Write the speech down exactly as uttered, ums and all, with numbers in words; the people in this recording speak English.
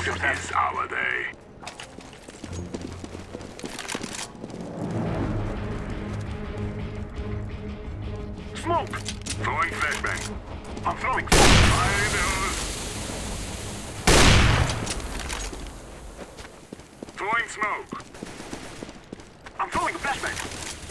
just have is our day. smoke. Throwing flashbang. I'm throwing smoke. Fire those. Throwing smoke. I'm throwing a flashbang.